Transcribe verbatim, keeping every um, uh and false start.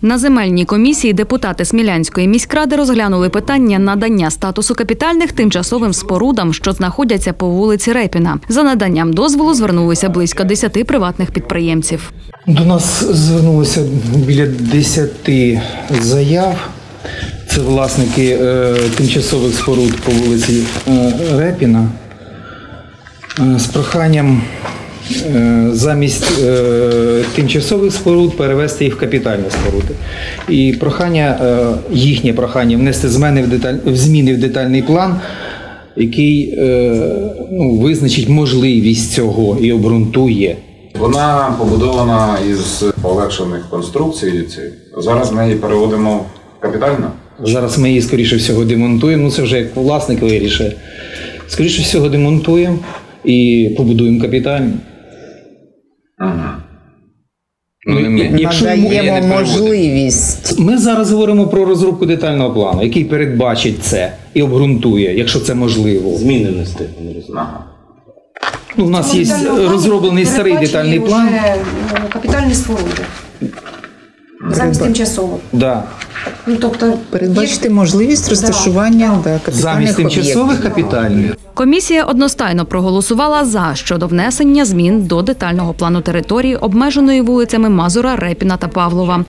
На земельній комісії депутати Смілянської міськради розглянули питання надання статусу капітальних тимчасовим спорудам, що знаходяться по вулиці Репіна. За наданням дозволу звернулися близько десяти приватних підприємців. До нас звернулося біля десяти заяв. Це власники е, тимчасових споруд по вулиці е, Репіна е, з проханням е, замість е, тимчасових споруд перевести їх в капітальні споруди. І прохання, е, їхнє прохання внести зміни в, деталь, в зміни в детальний план, який е, ну, визначить можливість цього і обґрунтує. Вона побудована із полегшених конструкцій. Зараз ми її переводимо капітально. Зараз ми її, скоріше всього, демонтуємо. Ну, це вже як власник вирішує. Скоріше всього, демонтуємо і побудуємо капітально. Ага. Ну, якщо надаємо можливість. Ми зараз говоримо про розробку детального плану, який передбачить це і обґрунтує, якщо це можливо. Зміни нести, не розумію. Ага. Ну, у нас є розроблений старий детальний план. Капітальні споруди. Замість тимчасово. Да. Ну, тобто, Передбачити можливість розташування да, капітальних Замість тимчасових капітальних. Комісія одностайно проголосувала за щодо внесення змін до детального плану території, обмеженої вулицями Мазура, Репіна та Павлова.